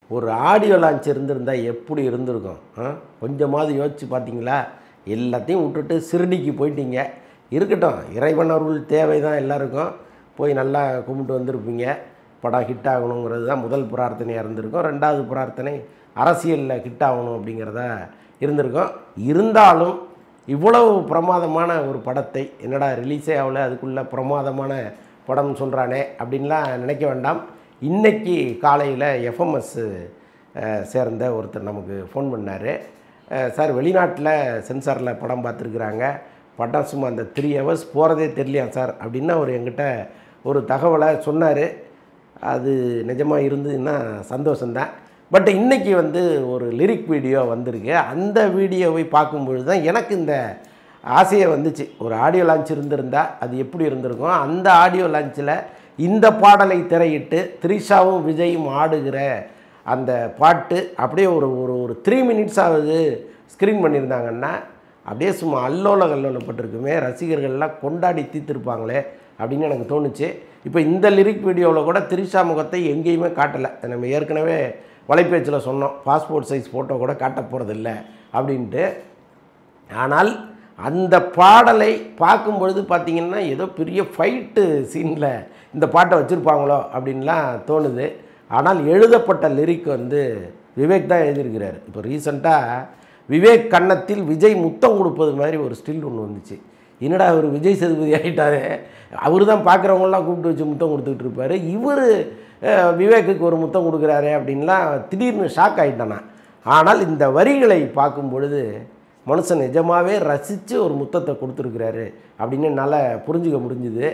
ஒரு audio launch இருந்திருந்தால் எப்படி இருந்திருக்கும்? கொஞ்சமாவது யோசிச்சு பார்த்தீங்களா? எல்லாத்தையும் விட்டுட்டு சிறுடிக்கு போயிட்டீங்க. இருக்கட்டும், இறைவன் அருள் தேவை தான் எல்லாருக்கும். போய் நல்லா கும்பிட்டு வந்திருப்பீங்க. படம் ஹிட் ஆகணுங்கிறது தான் முதல் பிரார்த்தனையாக இருந்திருக்கும். ரெண்டாவது பிரார்த்தனை அரசியலில் ஹிட் ஆகணும் அப்படிங்கிறதா இருந்திருக்கும். இருந்தாலும் இவ்வளவு பிரமாதமான ஒரு படத்தை என்னடா ரிலீஸே ஆகலை, அதுக்குள்ளே பிரமாதமான படம்னு சொல்கிறானே அப்படின்லாம் நினைக்க வேண்டாம். இன்றைக்கி காலையில் எஃப்எம்எஸ் சேர்ந்த ஒருத்தர் நமக்கு ஃபோன் பண்ணார். சார், வெளிநாட்டில் சென்சாரில் படம் பார்த்துருக்குறாங்க, படம் சும்மா அந்த 3 hours போகிறதே தெரியலையா சார் அப்படின்னு அவர் என்கிட்ட ஒரு தகவலை சொன்னார். அது நிஜமாக இருந்ததுன்னா சந்தோஷந்தான். பட் இன்றைக்கி ஒரு லிரிக் வீடியோ வந்திருக்கு. அந்த வீடியோவை பார்க்கும்பொழுது தான் எனக்கு இந்த ஆசையை வந்துச்சு. ஒரு ஆடியோ லான்ச் இருந்திருந்தால் அது எப்படி இருந்திருக்கும்? அந்த ஆடியோ லான்ச்சில் இந்த பாடலை திரையிட்டு த்ரிஷாவும் விஜயும் ஆடுகிற அந்த பாட்டு அப்படியே ஒரு ஒரு 3 minutes ஆகுது ஸ்க்ரீன் பண்ணியிருந்தாங்கன்னா அப்படியே சும்மா அல்லோல கல்லோலப்பட்டிருக்குமே, ரசிகர்கள்லாம் கொண்டாடி தீர்த்திருப்பாங்களே அப்படின்னு எனக்கு தோணுச்சு. இப்போ இந்த லிரிக் வீடியோவில் கூட த்ரிஷா முகத்தை எங்கேயுமே காட்டலை. நம்ம ஏற்கனவே வலைபேச்சில் சொன்னோம், பாஸ்போர்ட் சைஸ் ஃபோட்டோ கூட காட்ட போகிறதில்ல அப்படின்ட்டு. ஆனால் அந்த பாடலை பார்க்கும்பொழுது பார்த்திங்கன்னா ஏதோ பெரிய ஃபைட்டு சீனில் இந்த பாட்டை வச்சுருப்பாங்களோ அப்படின்லாம் தோணுது. ஆனால் எழுதப்பட்ட லிரிக் விவேக் தான் எழுதியிருக்கிறார். இப்போ ரீசெண்டாக விவேக் கன்னத்தில் விஜய் முத்தம் கொடுப்பது மாதிரி ஒரு ஸ்டில் ஒன்று வந்துச்சு. என்னடா அவர் விஜய் சேதுபதி ஆகிட்டாரு, அவர் தான் பார்க்குறவங்களாம் கூப்பிட்டு வச்சு முத்தம் கொடுத்துக்கிட்டு இருப்பார், இவர் விவேக்குக்கு ஒரு முத்தம் கொடுக்குறாரு அப்படின்லாம் திடீர்னு ஷாக் ஆகிட்டானா. ஆனால் இந்த வரிகளை பார்க்கும் பொழுது மனுஷன் நிஜமாகவே ரசித்து ஒரு முத்தத்தை கொடுத்துருக்கிறாரு அப்படின்னு என்னால் புரிஞ்சுக்க முடிஞ்சுது.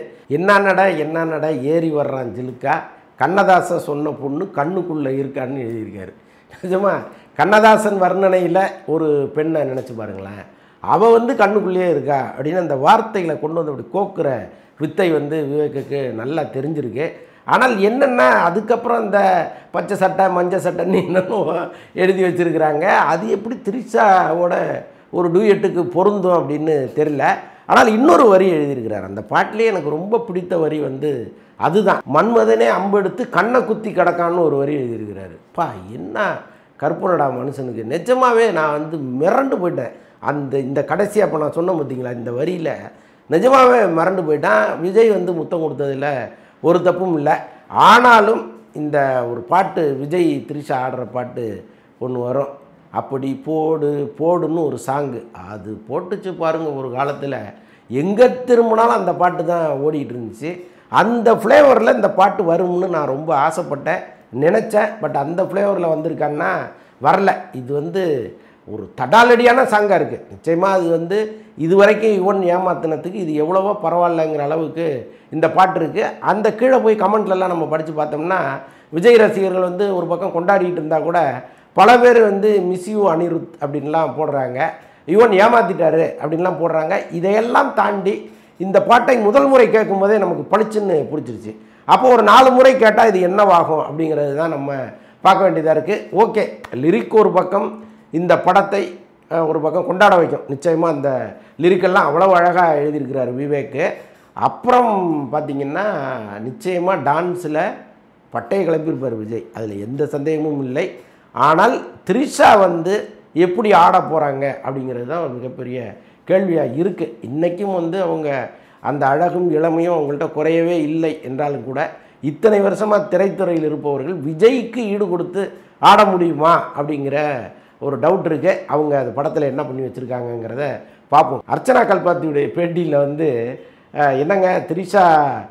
என்ன நட ஏறி வர்றான் ஜிலுக்கா, கண்ணதாசன் சொன்ன பொண்ணு கண்ணுக்குள்ளே இருக்கான்னு எழுதியிருக்காரு. நிஜமாக கண்ணதாசன் வர்ணனையில் ஒரு பெண்ணை நினச்சி பாருங்களேன், அவள் கண்ணுக்குள்ளேயே இருக்கா அப்படின்னு அந்த வார்த்தைகளை கொண்டு அப்படி கோக்குற வித்தை விவேக்குக்கு நல்லா தெரிஞ்சிருக்கு. ஆனால் என்னென்னா அதுக்கப்புறம் இந்த பச்சை சட்டை மஞ்சள் சட்டைன்னு என்னென்னோ எழுதி வச்சுருக்கிறாங்க. அது எப்படி த்ரிஷாவோட ஒரு டூயட்டுக்கு பொருந்தும் அப்படின்னு தெரியல. ஆனால் இன்னொரு வரி எழுதியிருக்கிறார் அந்த பாட்டிலே. எனக்கு ரொம்ப பிடித்த வரி அதுதான், மன்மதனே அம்பெடுத்து கண்ணை குத்தி கிடக்கான்னு ஒரு வரி எழுதியிருக்கிறாரு. என்ன கற்பனடா மனுஷனுக்கு. நிஜமாகவே நான் மிரண்டு போயிட்டேன். இந்த கடைசியாக இப்போ நான் சொன்னேன் பார்த்தீங்களா, இந்த வரியில் நிஜமாகவே மிரண்டு போயிட்டான். விஜய் முத்தம் கொடுத்ததில் ஒரு தப்பும் இல்லை. ஆனாலும் இந்த ஒரு பாட்டு விஜய் த்ரிஷா ஆடுற பாட்டு ஒன்று வரும், அப்படி போடு போடுன்னு ஒரு சாங்கு, அது போட்டுச்சு பாருங்கள். ஒரு காலத்தில் எங்கே திரும்பினாலும் அந்த பாட்டு தான் ஓடிக்கிட்டு இருந்துச்சு. அந்த ஃப்ளேவரில் இந்த பாட்டு வரும்னு நான் ரொம்ப ஆசைப்பட்டேன், நினச்சேன். பட் அந்த ஃப்ளேவரில் வந்திருக்கான்னா வரல. இது ஒரு தடாலடியான சாங்காக இருக்குது. நிச்சயமாக அது இது வரைக்கும் யுவன் ஏமாத்தினத்துக்கு இது எவ்வளவோ பரவாயில்லைங்கிற அளவுக்கு இந்த பாட்டு இருக்குது. அந்த கீழே போய் கமெண்ட்லலாம் நம்ம படித்து பார்த்தோம்னா விஜய் ரசிகர்கள் ஒரு பக்கம் கொண்டாடிட்டு இருந்தால் கூட பல பேர் மிஸ் யூ அனிருத் அப்படின்லாம் போடுறாங்க, யுவன் ஏமாற்றிட்டாரு அப்படின்லாம் போடுறாங்க. இதையெல்லாம் தாண்டி இந்த பாட்டை முதல் முறை கேட்கும்போதே நமக்கு பளிச்சுன்னு பிடிச்சிருச்சு. அப்போ ஒரு 4 முறை கேட்டால் இது என்னவாகும் அப்படிங்கிறது தான் நம்ம பார்க்க வேண்டியதாக இருக்குது. ஓகே, லிரிக் ஒரு பக்கம், இந்த படத்தை ஒரு பக்கம் கொண்டாட வைக்கும். நிச்சயமாக அந்த லிரிக்கெல்லாம் அவ்வளோ அழகாக எழுதியிருக்கிறார் விவேக்கு. அப்புறம் பார்த்திங்கன்னா நிச்சயமாக டான்ஸில் பட்டையை கிளப்பியிருப்பார் விஜய், அதில் எந்த சந்தேகமும் இல்லை. ஆனால் த்ரிஷா எப்படி ஆட போகிறாங்க அப்படிங்கிறது தான் ஒரு மிகப்பெரிய கேள்வியாக இருக்குது. இன்றைக்கும் அவங்க அந்த அழகும் இளமையும் அவங்கள்ட்ட குறையவே இல்லை என்றாலும் கூட இத்தனை வருஷமாக திரைத்துறையில் இருப்பவர்கள் விஜய்க்கு ஈடு கொடுத்து ஆட முடியுமா அப்படிங்கிற ஒரு டவுட் இருக்குது. அவங்க அந்த படத்தில் என்ன பண்ணி வச்சுருக்காங்கங்கிறத பார்ப்போம். அர்ச்சனா கல்பாத்தியுடைய பேட்டியில் என்னங்க த்ரிஷா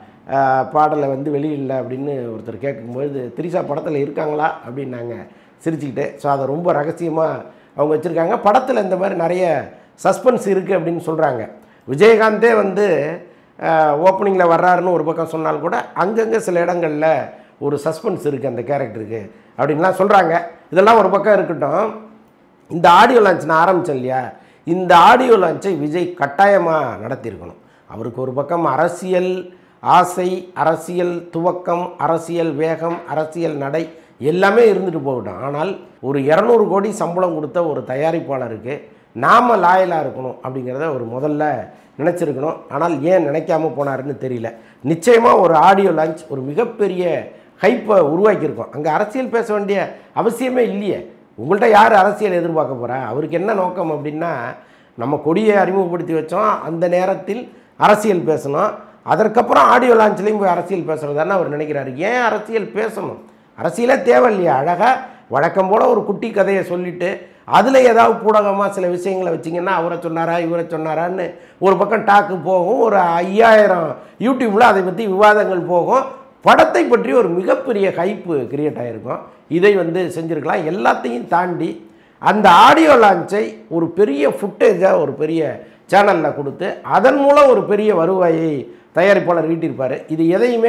பாடலை வெளியில்லை அப்படின்னு ஒருத்தர் கேட்கும்போது, த்ரிஷா படத்தில் இருக்காங்களா அப்படின்னாங்க சிரிச்சுக்கிட்டே. ஸோ அதை ரொம்ப ரகசியமாக அவங்க வச்சுருக்காங்க. படத்தில் இந்த மாதிரி நிறைய சஸ்பென்ஸ் இருக்குது அப்படின்னு சொல்கிறாங்க. விஜயகாந்தே ஓப்பனிங்கில் வர்றாருன்னு ஒரு பக்கம் சொன்னால் கூட அங்கங்கே சில இடங்களில் ஒரு சஸ்பென்ஸ் இருக்குது அந்த கேரக்டருக்கு அப்படின்லாம் சொல்கிறாங்க. இதெல்லாம் ஒரு பக்கம் இருக்கட்டும். இந்த ஆடியோ லான்ச் நான் ஆரம்பித்தேன் இல்லையா, இந்த ஆடியோ லான்ச்சை விஜய் கட்டாயமாக நடத்தியிருக்கணும். அவருக்கு ஒரு பக்கம் அரசியல் ஆசை, அரசியல் துவக்கம், அரசியல் வேகம், அரசியல் நடை எல்லாமே இருந்துட்டு போகட்டும். ஆனால் ஒரு 200 கோடி சம்பளம் கொடுத்த ஒரு தயாரிப்பாளருக்கு நாம் லாயலாக இருக்கணும் அப்படிங்கிறத ஒரு முதல்ல நினச்சிருக்கணும். ஆனால் ஏன் நினைக்காம போனாருன்னு தெரியல. நிச்சயமாக ஒரு ஆடியோ லான்ச் ஒரு மிகப்பெரிய ஹைப்பை உருவாக்கியிருக்கோம். அங்கே அரசியல் பேச வேண்டிய அவசியமே இல்லையே. உங்கள்கிட்ட யார் அரசியல் எதிர்பார்க்க போகிறா? அவருக்கு என்ன நோக்கம் அப்படின்னா, நம்ம கொடியை அறிமுகப்படுத்தி வச்சோம், அந்த நேரத்தில் அரசியல் பேசணும், அதற்கப்புறம் ஆடியோ லான்ச்லேயும் போய் அரசியல் பேசுகிறது தானே அவர் நினைக்கிறாரு. ஏன் அரசியல் பேசணும்? அரசியலே தேவை இல்லையா? அழகாக வழக்கம் போல் ஒரு குட்டி கதையை சொல்லிவிட்டு அதில் ஏதாவது பூடகமாக சில விஷயங்களை வச்சிங்கன்னா அவரை சொன்னாரா இவரை சொன்னாரான்னு ஒரு பக்கம் டாக்கு போகும், ஒரு 5000 யூடியூப்பில் அதை பற்றி விவாதங்கள் போகும், படத்தை பற்றி ஒரு மிகப்பெரிய ஹைப்பு கிரியேட் ஆகிருக்கும். இதை செஞ்சுருக்கலாம். எல்லாத்தையும் தாண்டி அந்த ஆடியோ லான்ச்சை ஒரு பெரிய ஃபுட்டேஜாக ஒரு பெரிய சேனலில் கொடுத்து அதன் மூலம் ஒரு பெரிய வருவாயை தயாரிப்பாளர் ஈட்டியிருப்பார். இது எதையுமே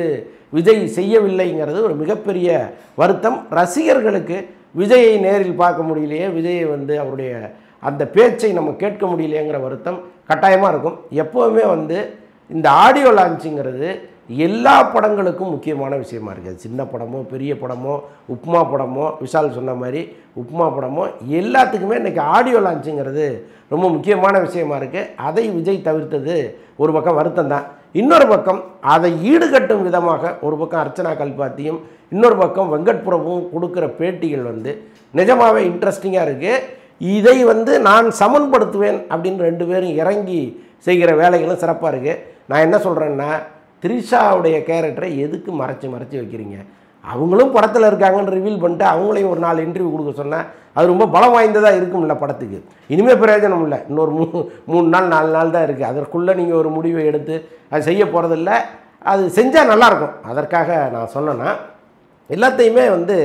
விஜய் செய்யவில்லைங்கிறது ஒரு மிகப்பெரிய வருத்தம். ரசிகர்களுக்கு விஜயை நேரில் பார்க்க முடியலையே, விஜயை அவருடைய அந்த பேச்சை நம்ம கேட்க முடியலையேங்கிற வருத்தம் கட்டாயமாக இருக்கும். எப்போவுமே இந்த ஆடியோ லான்ச்சுங்கிறது எல்லா படங்களுக்கும் முக்கியமான விஷயமா இருக்குது. சின்ன படமோ பெரிய படமோ உப்மா படமோ விஷால் சொன்ன மாதிரி உப்மா படமோ எல்லாத்துக்குமே இன்றைக்கி ஆடியோ லான்ச்சுங்கிறது ரொம்ப முக்கியமான விஷயமா இருக்குது. அதை விஜய் தவிர்த்தது ஒரு பக்கம் வருத்தம் தான். இன்னொரு பக்கம் அதை ஈடுகட்டும் விதமாக ஒரு பக்கம் அர்ச்சனா கல்பாத்தியும் இன்னொரு பக்கம் வெங்கட் பிரபுவும் கொடுக்குற பேட்டிகள் நிஜமாகவே இன்ட்ரெஸ்டிங்காக இருக்குது. இதை நான் சமன்படுத்துவேன் அப்படின்னு 2 பேரும் இறங்கி செய்கிற வேலைகளும் சிறப்பாக இருக்குது. நான் என்ன சொல்கிறேன்னா, த்ரிஷாவுடைய கேரக்டரை எதுக்கு மறைச்சி வைக்கிறீங்க? அவங்களும் படத்தில் இருக்காங்கன்னு ரிவீல் பண்ணிட்டு அவங்களையும் ஒரு 4 இன்டர்வியூ கொடுக்க சொன்னால் அது ரொம்ப பலம் வாய்ந்ததாக இருக்கும்ல படத்துக்கு. இனிமேல் பிரயோஜனம் இல்லை. இன்னொரு 3 நாள் 4 நாள் தான் இருக்குது. அதற்குள்ளே நீங்கள் ஒரு முடிவை எடுத்து அது செய்ய போகிறதில்ல. அது செஞ்சால் நல்லாயிருக்கும். அதற்காக நான் சொன்னேன்னா எல்லாத்தையுமே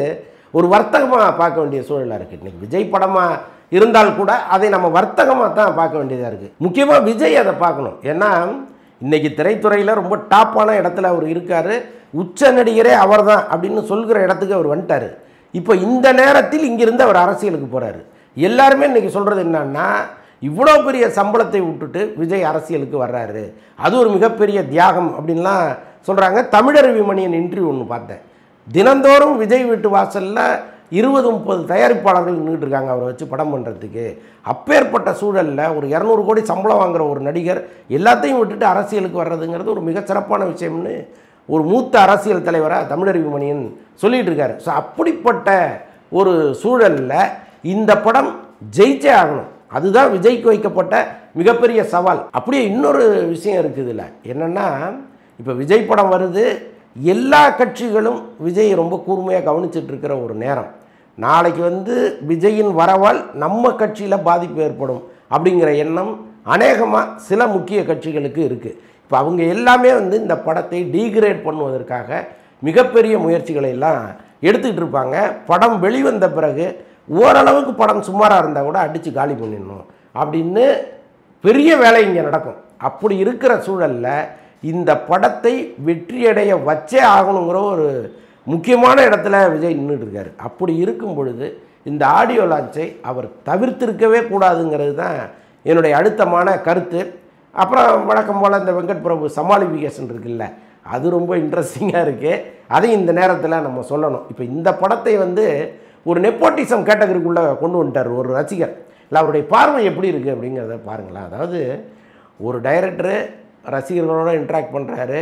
ஒரு வர்த்தகமாக பார்க்க வேண்டிய சூழலாக இருக்குது. இன்றைக்கி விஜய் படமாக இருந்தால் கூட அதை நம்ம வர்த்தகமாக தான் பார்க்க வேண்டியதாக இருக்குது. முக்கியமாக விஜய் அதை பார்க்கணும். ஏன்னா இன்றைக்கி திரைத்துறையில் ரொம்ப டாப்பான இடத்துல அவர் இருக்கார். உச்ச நடிகரே அவர் தான் அப்படின்னு சொல்கிற இடத்துக்கு அவர் வந்துட்டார். இப்போ இந்த நேரத்தில் இங்கிருந்து அவர் அரசியலுக்கு போகிறாரு. எல்லாருமே இன்றைக்கி சொல்கிறது என்னன்னா, இவ்வளோ பெரிய சம்பளத்தை விட்டுட்டு விஜய் அரசியலுக்கு வர்றாரு, அது ஒரு மிகப்பெரிய தியாகம் அப்படின்லாம் சொல்கிறாங்க. தமிழருவி மணியன் இன்டர்வியூ ஒன்று பார்த்தேன். தினந்தோறும் விஜய் வீட்டு வாசலில் 20-30 தயாரிப்பாளர்கள் நின்றுட்டு இருக்காங்க அவரை வச்சு படம் பண்ணுறதுக்கு. அப்பேற்பட்ட சூழலில் ஒரு 200 கோடி சம்பளம் வாங்குகிற ஒரு நடிகர் எல்லாத்தையும் விட்டுட்டு அரசியலுக்கு வர்றதுங்கிறது ஒரு மிக சிறப்பான விஷயம்னு ஒரு மூத்த அரசியல் தலைவராக தமிழருவி மணியன் சொல்லிகிட்டு இருக்காரு. ஸோ அப்படிப்பட்ட ஒரு சூழலில் இந்த படம் ஜெயிச்சே ஆகணும். அதுதான் விஜய்க்கு வைக்கப்பட்ட மிகப்பெரிய சவால். அப்படியே இன்னொரு விஷயம் இருக்குது இதில் என்னென்னா, இப்போ விஜய் படம் வருது, எல்லா கட்சிகளும் விஜய் ரொம்ப கூர்மையாக கவனிச்சிட்டு இருக்கிற ஒரு நேரம். நாளைக்கு விஜயின் வரவால் நம்ம கட்சியில் பாதிப்பு ஏற்படும் அப்படிங்கிற எண்ணம் அநேகமாக சில முக்கிய கட்சிகளுக்கு இருக்குது. இப்போ அவங்க எல்லாமே இந்த படத்தை டீக்ரேட் பண்ணுவதற்காக மிகப்பெரிய முயற்சிகளை எல்லாம் எடுத்துக்கிட்டு இருப்பாங்க. படம் வெளிவந்த பிறகு ஓரளவுக்கு படம் சுமாராக இருந்தால் கூட அடித்து காலி பண்ணிடணும் அப்படின்னு பெரிய வேலை இங்கே நடக்கும். அப்படி இருக்கிற சூழலில் இந்த படத்தை வெற்றியடைய வச்சே ஆகணுங்கிற ஒரு முக்கியமான இடத்துல விஜய் நின்றுட்டு இருக்கார். அப்படி இருக்கும் பொழுது இந்த ஆடியோ லான்ச்சை அவர் தவிர்த்திருக்கவே கூடாதுங்கிறது தான் என்னுடைய அழுத்தமான கருத்து. அப்புறம் வழக்கம் போல் இந்த வெங்கட் பிரபு சமாளிஃபிகேஷன் இருக்குல்ல, அது ரொம்ப இன்ட்ரெஸ்டிங்காக இருக்குது. அதையும் இந்த நேரத்தில் நம்ம சொல்லணும். இப்போ இந்த படத்தை ஒரு நெப்போட்டிசம் கேட்டகரிக்குள்ளே கொண்டு வந்துட்டார் ஒரு ரசிகர். இல்லை, அவருடைய பார்வை எப்படி இருக்குது அப்படிங்கிறத பாருங்களேன். அதாவது ஒரு டைரக்டரு ரசிகர்களோடு இன்ட்ராக்ட் பண்ணுறாரு,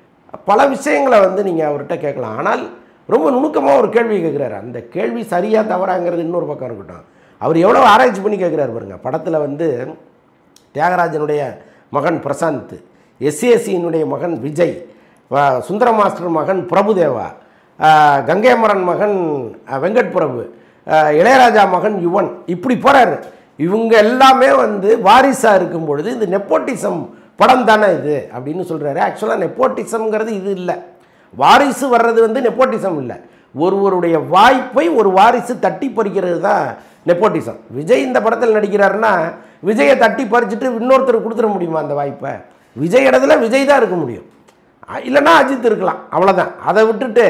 பல விஷயங்களை நீங்கள் அவர்கிட்ட கேட்கலாம். ஆனால் ரொம்ப நுணுக்கமாக ஒரு கேள்வி கேட்குறாரு. அந்த கேள்வி சரியாக தவறாங்கிறது இன்னொரு பக்கம் இருக்கட்டும், அவர் எவ்வளோ ஆராய்ச்சி பண்ணி கேட்குறாரு பாருங்கள். படத்தில் தியாகராஜனுடைய மகன் பிரசாந்த், எஸ்ஏசியினுடைய மகன் விஜய், சுந்தர மாஸ்டர் மகன் பிரபுதேவா, கங்கைமரன் மகன் வெங்கட் பிரபு, இளையராஜா மகன் யுவன், இப்படி போகிறாரு. இவங்க எல்லாமே வாரிசாக இருக்கும் பொழுது இந்த நெப்போட்டிசம் படம் தானே இது அப்படின்னு சொல்கிறாரு. ஆக்சுவலாக நெப்போட்டிசம்ங்கிறது இது இல்லை. வாரிசு வர்றது நெப்போட்டிசம் இல்லை. ஒருவருடைய வாய்ப்பை ஒரு வாரிசு தட்டி பறிக்கிறது தான் நெப்போட்டிசம். விஜய் இந்த படத்தில் நடிக்கிறாருன்னா விஜயை தட்டி பறிச்சுட்டு இன்னொருத்தர் கொடுத்துட முடியுமா அந்த வாய்ப்பை? விஜய் இடத்துல விஜய் தான் இருக்க முடியும், இல்லைன்னா அஜித் இருக்கலாம், அவ்வளோதான். அதை விட்டுட்டு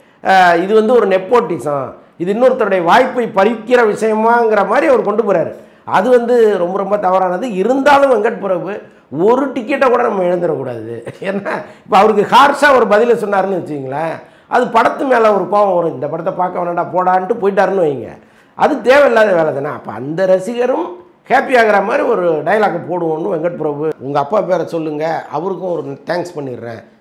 இது ஒரு நெப்போட்டிசம், இது இன்னொருத்தருடைய வாய்ப்பை பறிக்கிற விஷயமாங்கிற மாதிரி அவர் கொண்டு போகிறாரு. அது ரொம்ப ரொம்ப தவறானது. இருந்தாலும் வெங்கட் பிரபு ஒரு டிக்கெட்டை கூட நம்ம இழந்துடக்கூடாது. ஏன்னா இப்போ அவருக்கு ஹார்ஷாக ஒரு பதிலை சொன்னார்னு வச்சுக்கிங்களேன், அது படத்து மேலே ஒரு கோபம் வரும். இந்த படத்தை பார்க்க வேணாண்டா போடான்ட்டு போயிட்டாருன்னு வைங்க, அது தேவையில்லாத வேலை தானே. அப்போ அந்த ரசிகரும் ஹாப்பி ஆகிற மாதிரி ஒரு டைலாக் போடுவோன்னு வெங்கட் பிரபு, உங்கள் அப்பா பேரை சொல்லுங்கள், அவருக்கும் ஒரு தேங்க்ஸ் பண்ணிடுறேன்,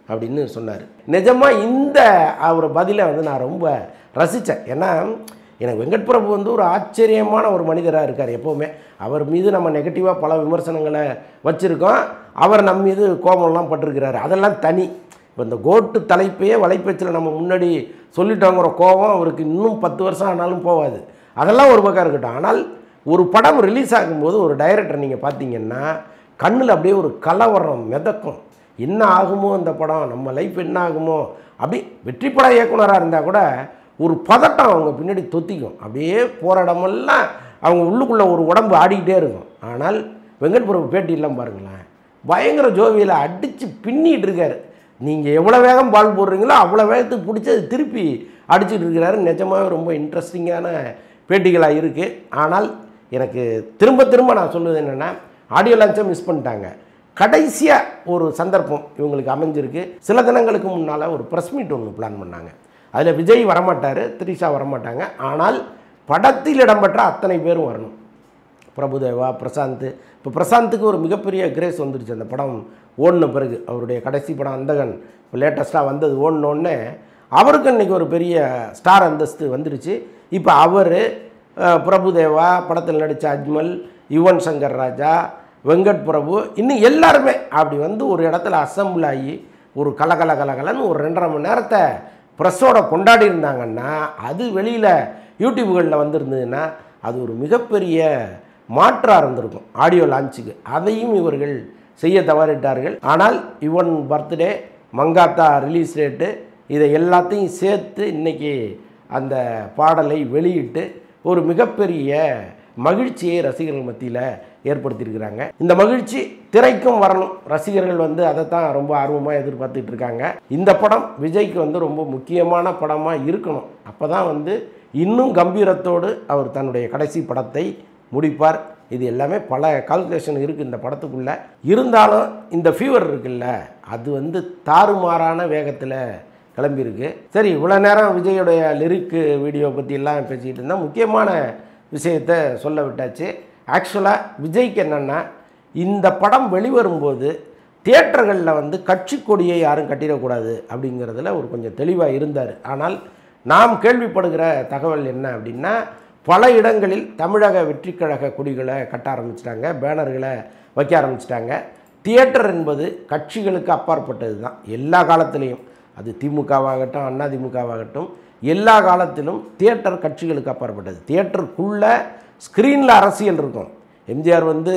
அப்படின்னு சொன்னார். நிஜமாக இந்த அவர் பதிலை வந்து நான் ரொம்ப ரசித்தேன். ஏன்னா எனக்கு வெங்கட் பிரபு வந்து ஒரு ஆச்சரியமான ஒரு மனிதராக இருக்கார். எப்போவுமே அவர் மீது நம்ம நெகட்டிவாக பல விமர்சனங்களை வச்சுருக்கோம். அவர் நம்ம மீது கோபம்லாம் பட்டிருக்கிறாரு, அதெல்லாம் தனி. இப்போ இந்த கோட்டு தலைப்பையே வலைப்பேச்சில் நம்ம முன்னாடி சொல்லிட்டோங்கிற கோபம் அவருக்கு இன்னும் 10 வருஷம் ஆனாலும் போகாது. அதெல்லாம் ஒரு பக்கம் இருக்கட்டும். ஆனால் ஒரு படம் ரிலீஸ் ஆகும்போது ஒரு டைரக்டர் நீங்கள் பார்த்தீங்கன்னா கண்ணில் அப்படியே ஒரு கலவரம் மிதக்கும். என்ன ஆகுமோ இந்த படம், நம்ம லைஃப் என்ன ஆகுமோ, அப்படி வெற்றி பட இயக்குனராக இருந்தால் கூட ஒரு பதட்டம் அவங்க பின்னாடி தொத்திக்கும். அப்படியே போகிற இடமெல்லாம் அவங்க உள்ளுக்குள்ளே ஒரு உடம்பு ஆடிக்கிட்டே இருக்கும். ஆனால் வெங்கட் பிரபு பேட்டியெல்லாம் பாருங்களேன், பயங்கர ஜோவியில் அடித்து பின்னிகிட்டு இருக்கார். நீங்கள் எவ்வளோ வேகம் பால் போடுறீங்களோ அவ்வளோ வேகத்துக்கு பிடிச்சி அது திருப்பி அடிச்சுட்டு இருக்கிறாரு. நிஜமாகவே ரொம்ப இன்ட்ரெஸ்டிங்கான பேட்டிகளாக இருக்குது. ஆனால் எனக்கு திரும்ப திரும்ப நான் சொல்லுவது என்னென்னா, ஆடியோ லான்ச்சை மிஸ் பண்ணிட்டாங்க. கடைசியாக ஒரு சந்தர்ப்பம் இவங்களுக்கு அமைஞ்சிருக்கு. சில தினங்களுக்கு முன்னால் ஒரு ப்ரெஸ் மீட் ஒன்று பிளான் பண்ணாங்க. அதில் விஜய் வரமாட்டார், த்ரிஷா வரமாட்டாங்க. ஆனால் படத்தில் இடம்பெற்ற அத்தனை பேரும் வரணும். பிரபுதேவா, பிரசாந்த். இப்போ பிரசாந்துக்கு ஒரு மிகப்பெரிய கிரேஸ் வந்துடுச்சு அந்த படம் ஓடின பிறகு. அவருடைய கடைசி படம் அந்தகன் இப்போ லேட்டஸ்ட்டாக வந்தது ஓடினோடனே அவருக்கு இன்றைக்கி ஒரு பெரிய ஸ்டார் அந்தஸ்து வந்துடுச்சு. இப்போ அவர், பிரபுதேவா, படத்தில் நடித்த அஜ்மல், யுவன் சங்கர் ராஜா, வெங்கட் பிரபு, இன்னும் எல்லாருமே அப்படி வந்து ஒரு இடத்துல அசம்பிள் ஆகி ஒரு கலகலன்னு ஒரு 2.5 மணி நேரத்தை ப்ரெஸ்ஸோட கொண்டாடி இருந்தாங்கன்னா, அது வெளியில் யூடியூப்களில் வந்திருந்ததுன்னா அது ஒரு மிகப்பெரிய மாற்றாக இருந்திருக்கும் ஆடியோ லான்ச்சுக்கு. அதையும் இவர்கள் செய்ய தவறிட்டார்கள். ஆனால் Yuvan birthday, Mankatha release date, இதை எல்லாத்தையும் சேர்த்து இன்றைக்கி அந்த பாடலை வெளியிட்டு ஒரு மிகப்பெரிய மகிழ்ச்சியை ரசிகர்கள் மத்தியில் ஏற்படுத்தியிருக்கிறாங்க. இந்த மகிழ்ச்சி திரைக்கும் வரணும். ரசிகர்கள் வந்து அதை தான் ரொம்ப ஆர்வமாக எதிர்பார்த்துட்டு இருக்காங்க. இந்த படம் விஜய்க்கு வந்து ரொம்ப முக்கியமான படமாக இருக்கணும். அப்போ தான் வந்து இன்னும் கம்பீரத்தோடு அவர் தன்னுடைய கடைசி படத்தை முடிப்பார். இது எல்லாமே பல கால்குலேஷன் இருக்குது இந்த படத்துக்குள்ளே. இருந்தாலும் இந்த ஃபீவர் இருக்குல்ல, அது வந்து தாறுமாறான வேகத்தில் கிளம்பியிருக்கு. சரி, இவ்வளோ நேரம் விஜயோடைய லிரிக்கு வீடியோ பற்றியெல்லாம் பேசிக்கிட்டு இருந்தால் முக்கியமான விஷயத்தை சொல்ல விட்டாச்சு. ஆக்சுவலாக விஜய்க்கு என்னென்னா, இந்த படம் வெளிவரும்போது தியேட்டர்களில் வந்து கட்சி கொடியை யாரும் கட்டிடக்கூடாது அப்படிங்கிறதுல ஒரு கொஞ்சம் தெளிவாக இருந்தார். ஆனால் நாம் கேள்விப்படுகிற தகவல் என்ன அப்படின்னா, பல இடங்களில் தமிழக வெற்றிக் கழக கொடிகளை கட்ட ஆரம்பிச்சிட்டாங்க, பேனர்களை வைக்க ஆரம்பிச்சிட்டாங்க. தியேட்டர் என்பது கட்சிகளுக்கு அப்பாற்பட்டது தான் எல்லா காலத்திலையும். அது திமுகவாகட்டும், அதிமுகவாகட்டும், எல்லா காலத்திலும் தியேட்டர் கட்சிகளுக்கு அப்பாற்பட்டது. தியேட்டருக்குள்ளே ஸ்க்ரீனில் அரசியல் இருக்கும். எம்ஜிஆர் வந்து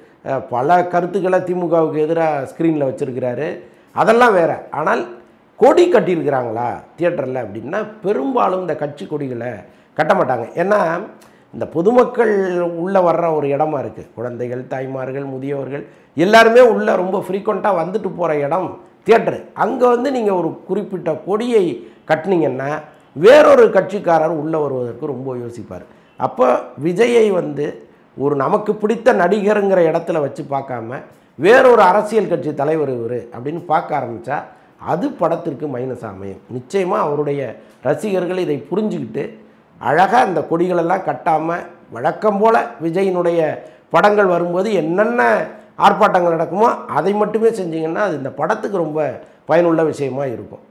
பல கருத்துக்களை திமுகவுக்கு எதிராக ஸ்க்ரீனில் வச்சுருக்கிறாரு, அதெல்லாம் வேறு. ஆனால் கொடி கட்டியிருக்கிறாங்களா தியேட்டரில் அப்படின்னா பெரும்பாலும் இந்த கட்சி கொடிகளை கட்ட மாட்டாங்க. ஏன்னா இந்த பொதுமக்கள் உள்ளே வர்ற ஒரு இடமா இருக்குது. குழந்தைகள், தாய்மார்கள், முதியவர்கள் எல்லாருமே உள்ளே ரொம்ப ஃப்ரீக்வெண்ட்டாக வந்துட்டு போகிற இடம் தியேட்டரு. அங்கே வந்து நீங்கள் ஒரு குறிப்பிட்ட கொடியை கட்டினீங்கன்னா வேறொரு கட்சிக்காரர் உள்ளே வருவதற்கு ரொம்ப யோசிப்பார். அப்போ விஜயை வந்து ஒரு நமக்கு பிடித்த நடிகருங்கிற இடத்துல வச்சு பார்க்காம வேறொரு அரசியல் கட்சி தலைவர் இவர் அப்படின்னு பார்க்க ஆரம்பித்தா அது படத்திற்கு மைனஸ் அமையும். நிச்சயமாக அவருடைய ரசிகர்கள் இதை புரிஞ்சுக்கிட்டு அழகாக அந்த கொடிகளெல்லாம் கட்டாமல் வழக்கம் போல் விஜயினுடைய படங்கள் வரும்போது என்னென்ன ஆர்ப்பாட்டங்கள் நடக்குமோ அதை மட்டுமே செஞ்சிங்கன்னா அது இந்த படத்துக்கு ரொம்ப பயனுள்ள விஷயமாக இருக்கும்.